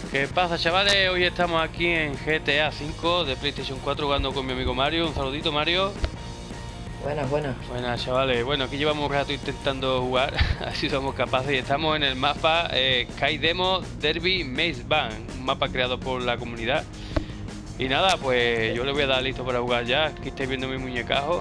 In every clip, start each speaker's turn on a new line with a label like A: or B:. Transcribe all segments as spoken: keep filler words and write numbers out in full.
A: ¿Qué pasa, chavales? Hoy estamos aquí en G T A cinco de PlayStation cuatro jugando con mi amigo Mario. Un saludito, Mario.
B: Buenas, buenas.
A: Buenas, chavales. Bueno, aquí llevamos un rato intentando jugar, así somos capaces. Y estamos en el mapa eh, Sky Demo Derby Maze Bank, un mapa creado por la comunidad. Y nada, pues yo le voy a dar listo para jugar ya. Aquí estáis viendo mi muñecajo.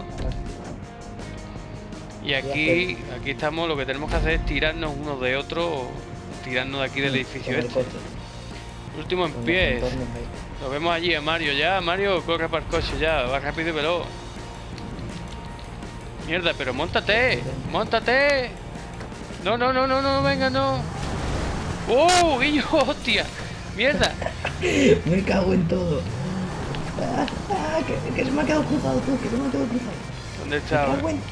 A: Y aquí, aquí estamos, lo que tenemos que hacer es tirarnos unos de otros, tirarnos de aquí del edificio este. Último en pie. Lo vemos allí a Mario ya. Mario, corre para el coche ya. Va rápido y veloz. Mierda, pero móntate. Móntate. No, no, no, no, no, venga, no. ¡Oh, guillo! ¡Hostia! ¡Mierda!
B: Me cago en todo. Ah, ah, que, que se me ha quedado cruzado tú, que se me ha quedado cruzado.
A: ¿Dónde está?
B: Me cago en...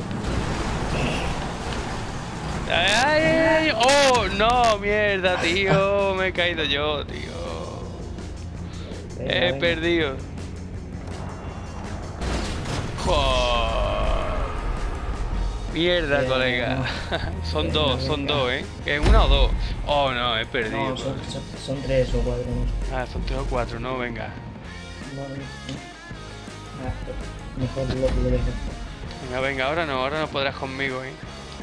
A: ¡Ay, ay, ay! ¡Oh, no! ¡Mierda, tío! Me he caído yo, tío.
B: Venga,
A: He
B: venga.
A: perdido. ¡Joder! Mierda,
B: Venga,
A: colega.
B: no.
A: Son
B: Venga,
A: dos, son
B: venga.
A: dos, ¿eh? ¿Es una o dos? Oh, no, he perdido.
B: No, son, son, son tres o cuatro, no.
A: Ah, son tres o cuatro, no, venga.
B: No, no, no. Ah, mejor lo, lo dejo.
A: Venga, venga, ahora no, ahora no podrás conmigo, ¿eh?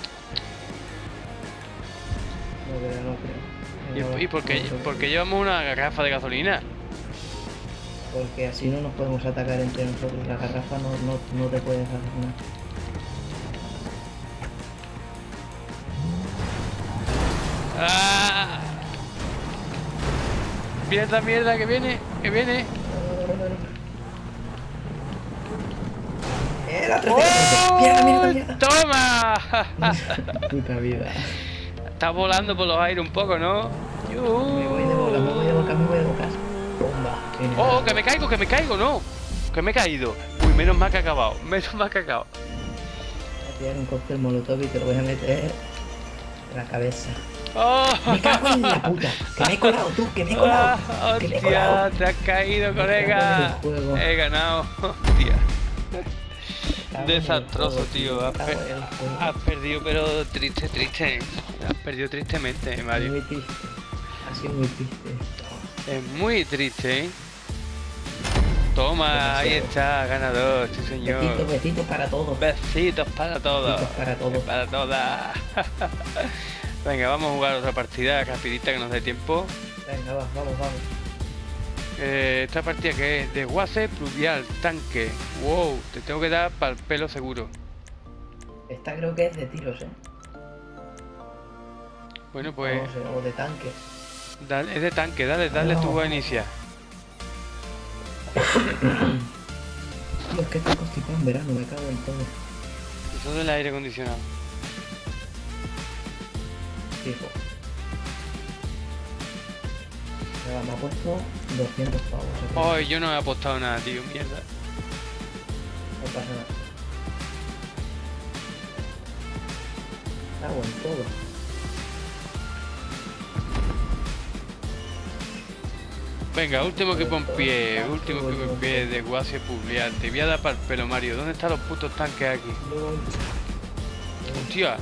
B: No creo, no creo. No,
A: ¿Y, y por qué,
B: no creo.
A: por qué llevamos una garrafa de gasolina?
B: Porque así no nos podemos atacar entre nosotros. La garrafa no, no, no te puedes hacer nada.
A: ¡Ah! Mierda, mierda, que viene, que viene.
B: ¡Eh, la ¡Oh! ¡Mierda, mierda, mierda!
A: ¡Toma!
B: Puta vida.
A: Está volando por los aires un poco, ¿no?
B: Me voy de boca, me voy de boca, me voy de boca. Bomba.
A: ¡Oh, que me caigo, que me caigo! ¡No! Que me he caído. Uy, menos mal que ha acabado. Menos mal que ha acabado.
B: Voy a tirar un cóctel molotov y te lo voy a meter en la cabeza.
A: ¡Oh!
B: Me cago en la puta. Que me he colado tú, que me he colado.
A: Ah,
B: Que me he
A: ¡Hostia!
B: colado.
A: ¡Te has caído,
B: Me
A: colega!
B: cago en el juego.
A: He ganado. ¡Hostia!
B: Me cago en el
A: Desastroso,
B: juego,
A: tío.
B: Me
A: Has,
B: cago
A: per-
B: en el juego.
A: has perdido, pero triste, triste. Has perdido tristemente, Mario.
B: Muy triste. Ha sido muy triste.
A: Es muy triste, ¿eh? Toma, ahí está, ganador, sí señor.
B: Besitos, besitos para todos.
A: Besitos para todos.
B: Besitos para todos.
A: Para todas. Venga, vamos a jugar otra partida rapidita que nos dé tiempo.
B: Venga, va, vamos, vamos.
A: Eh, esta partida que es desguace pluvial, tanque. Wow, te tengo que dar para el pelo seguro.
B: Esta creo que es de tiros, eh.
A: Bueno, pues
B: O, sea, o de tanque.
A: dale, es de tanque, dale, dale
B: No.
A: tú a iniciar.
B: Tío, es que estoy constipado en verano, me cago en todo.
A: Eso del aire acondicionado.
B: Fijo. Nada, me ha puesto doscientos pavos. ¿Ok?
A: Ay, yo no he apostado nada, tío, mierda.
B: No pasa nada. Cago en todo.
A: Venga, último equipo en pie, último equipo en pie de Guasia Publial. Te voy a dar para el pelo, Mario. ¿Dónde están los putos tanques aquí? Hostia.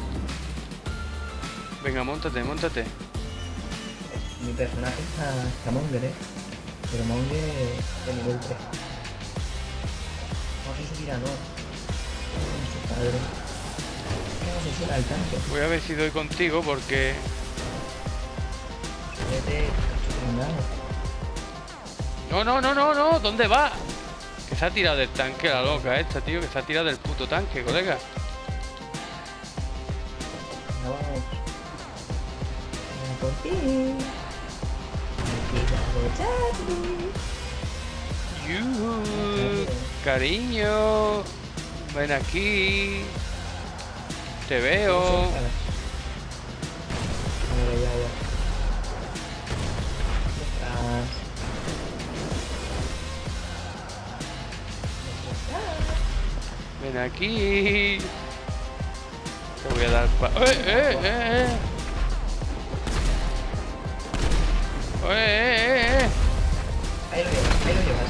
A: Venga, móntate, móntate.
B: Mi personaje está, está Monger, eh. Pero Monger de nivel tres. No sé subir a no. No sé, padre. No sé si era el tanque.
A: Voy a ver si doy contigo porque...
B: Vete, nada.
A: No, no, no, no, no. ¿Dónde va? Que se ha tirado del tanque la loca esta, tío. Que se ha tirado del puto tanque, colega.
B: No vamos. Vamos por ti.
A: Yuhu, cariño. Ven aquí. Te veo.
B: Vale, ya, ya. Detrás.
A: Ven aquí. Te voy a dar pa... ¡Eh, eh, eh, eh! ¡Eh, eh, eh!
B: Ahí lo llevas, ahí lo llevas.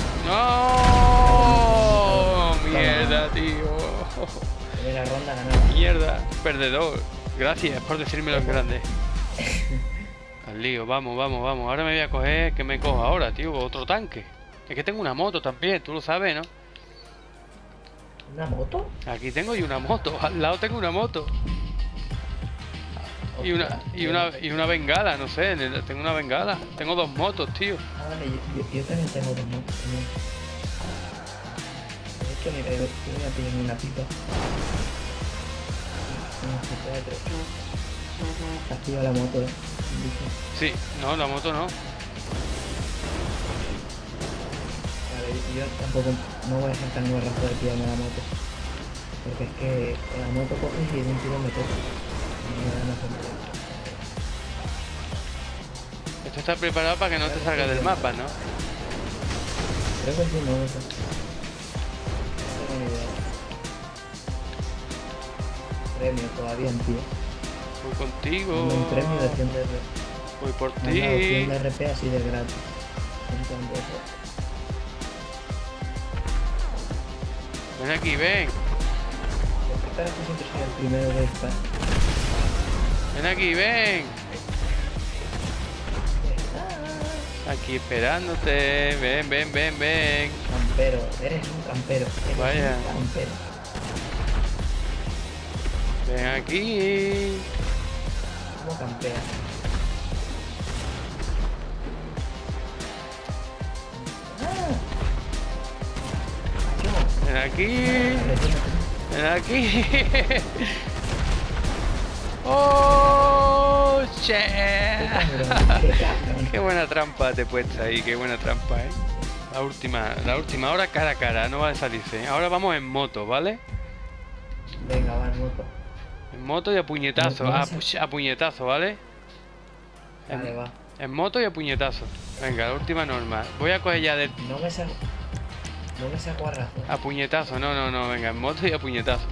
A: ¡No! ¡Mierda, tío!
B: Primera ronda ganada.
A: ¡Mierda! Perdedor. Gracias por decirme los grandes. Al lío, vamos, vamos, vamos. Ahora me voy a coger, que me cojo ahora, tío, otro tanque. Es que tengo una moto también, tú lo sabes, ¿no?
B: ¿Una moto?
A: Aquí tengo y una moto, al lado tengo una moto. Y una, y una, y una bengala, no sé, tengo una bengala. Tengo dos motos, tío.
B: Ah, vale, yo, yo, yo también tengo dos motos también. De hecho, mira, yo, yo voy a pillar una pipa. Una pipa de tres. Has pillado la moto, eh.
A: Sí, no, la moto no.
B: Vale, yo tampoco no voy a ser tan guarrazo de pillarme la moto. Porque es que con la moto coges y de un tiro me toca.
A: Esto está preparado para que no te salga del mapa, ¿no?
B: Creo que sí, no, no sé. No tengo ni idea. Premio todavía en tío.
A: Voy contigo.
B: Un premio de cien de R P.
A: Voy por
B: Me han dado cien
A: ti.
B: de R P así de gratis. Entonces,
A: Ven aquí, ven.
B: espera que siempre soy el primero de esta.
A: Ven aquí, ven. Aquí esperándote. Ven, ven, ven, ven.
B: Campero, eres un campero. Eres
A: Vaya.
B: un campero.
A: Ven aquí.
B: ¿Cómo campea?
A: Ven aquí. Ven aquí. ¡Oh, che! Qué buena trampa te he puesto ahí, qué buena trampa, ¿eh? La última, la última, ahora cara a cara, no va a salirse. Ahora vamos en moto, ¿vale?
B: Venga, va en moto.
A: En moto y a puñetazo,
B: No, no
A: a,
B: sé.
A: pu- a puñetazo, ¿vale?
B: Vale,
A: En,
B: va.
A: en moto y a puñetazo. Venga, la última norma. Voy a coger ya de...
B: No me sa... No me saco a razo.
A: A puñetazo, no, no, no, venga, en moto y a puñetazo.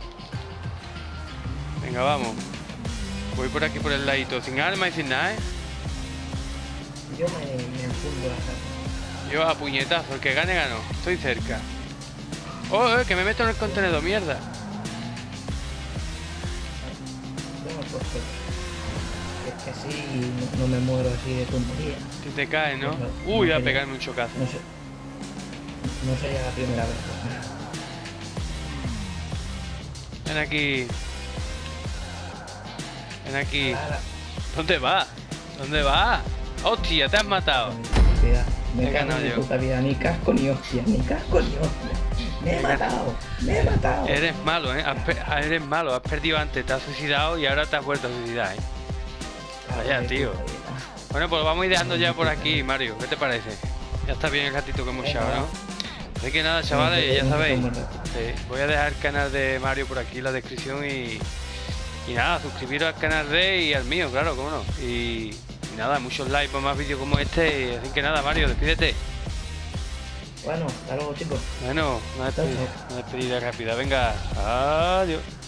A: Venga, vamos. Voy por aquí por el ladito, sin arma y sin nada, ¿eh?
B: Yo me, me enfundo a saco.
A: Yo a puñetazo, el que gane ganó. Estoy cerca. Oh, eh, que me meto en el contenedor, mierda.
B: Yo me he puesto. Es que así no, no me muero así de tontería.
A: Si te caes, ¿no?
B: No,
A: Uy,
B: no
A: a
B: quería-
A: pegarme un chocazo.
B: No sé. No sería la primera vez.
A: Ven aquí. Ven aquí.
B: Ahora,
A: ¿Dónde vas? ¿Dónde vas? ¡Hostia, te has matado!
B: con mi estupidez. Me
A: He
B: cago en
A: ganado
B: mi
A: yo.
B: puta vida. Ni casco ni hostia. Ni casco ni hostia. Me he
A: He ganado.
B: matado. Me he matado.
A: Eres malo, ¿eh? Has pe- eres malo, has perdido antes, te has suicidado y ahora te has vuelto a suicidar, ¿eh? Vaya, tío. Bueno, pues vamos a ir dejando ya por aquí, Mario. ¿Qué te parece? Ya está bien el ratito que hemos
B: Venga,
A: echado, ¿no?
B: va.
A: Así que nada, chavales, ya
B: Nos
A: sabéis.
B: vemos un rato.
A: Sí, voy a dejar el canal de Mario por aquí en la descripción y, y nada, suscribiros al canal de y al mío, claro, cómo no. Y, y nada, muchos likes para más vídeos como este. Y así que nada, Mario, despídete.
B: Bueno, hasta luego, chicos.
A: Bueno, una despedida, una despedida rápida. Venga, adiós.